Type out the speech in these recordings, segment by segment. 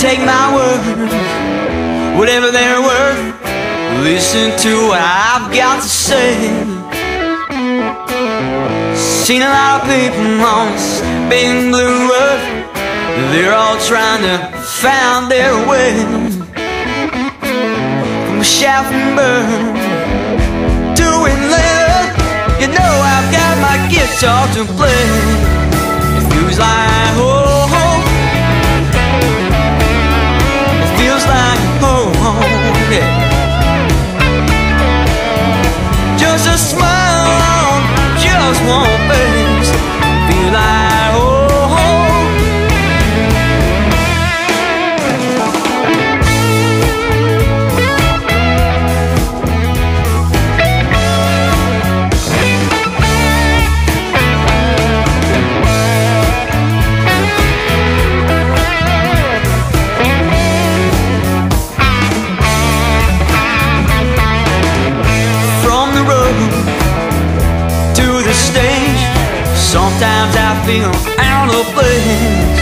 take my word, whatever they're worth. Listen to what I've got to say. Seen a lot of people on this big blue earth. They're all trying to find their way from a shaft and burn to it later. You know I've got my guitar to play. It feels like home. It feels like home, yeah. Just a smile on just one face. Feel like home. Sometimes I feel out of place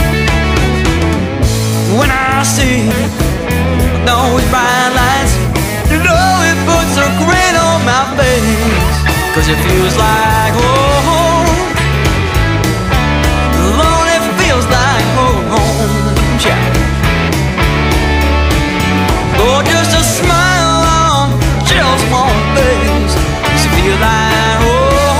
when I see those bright lights. You know it puts a grin on my face, 'cause it feels like home. Lord, it feels like home. Oh, just a smile on just one face. Does it feel like home?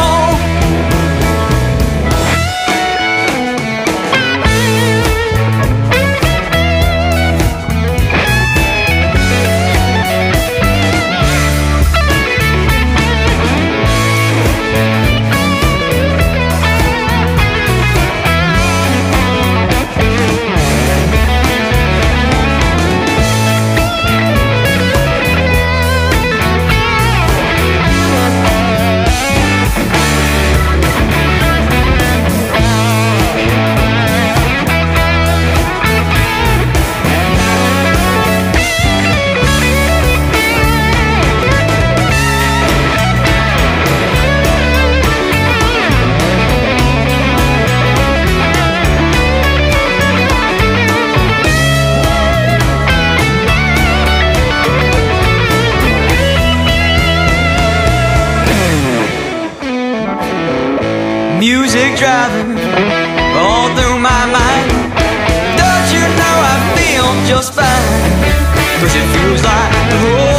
Music driving all through my mind. Don't you know I feel just fine? 'Cause it feels like home.